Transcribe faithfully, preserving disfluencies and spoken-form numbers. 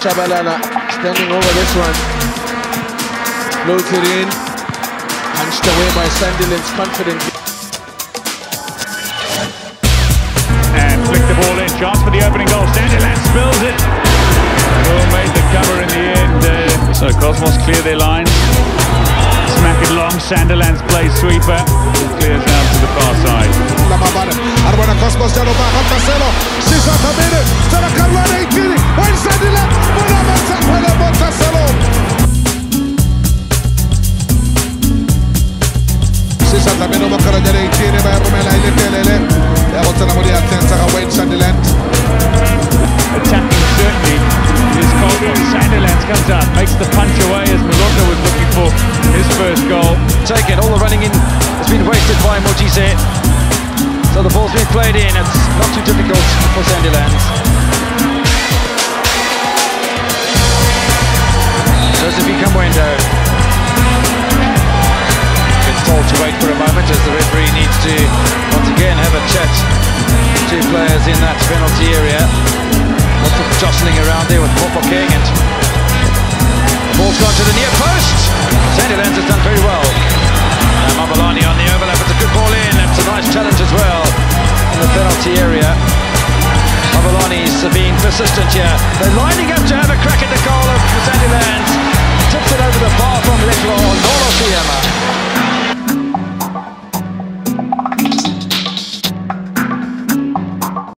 Shabalala standing over this one. Floated in. Punched away by Sandilans confidently. And flicked the ball in. Chance for the opening goal. Sandilans spills it. Will made the cover in the end. Uh, so Cosmos clear their lines. Smack it long. Sandilans plays sweeper. It clears out to the far side. Arbona Cosmos já no barra Marcelo. sessenta minutos. Será Carolina e Tini. Vai Sandilans. Bola avança para Marcelo. sessanta minutos para a Tini. Vai Romela e Pelele. É outra namorada atenta a Wayne Sandilans. Attacking certainly is Cosmos. Sandilans comes out, makes the punch away as Malonga was looking for his first goal. Take it, all the running in has been wasted by Mojise. So the ball's been played in, it's not too difficult for Sandilans. Josephine Camwendo gets told to wait for a moment as the referee needs to once again have a chat. Two players in that penalty area. Lots of jostling around there with Popo King, and the ball's gone to the near post. Sandilans has done very well. And Mabalani on the overlap, it's a good ball in, it's a nice challenge as well in the penalty area. Mabalani's being persistent here. They're lining up to have a crack at the goal of Sandilans. Tips it over the bar from Leklo, Nolo Fiamma.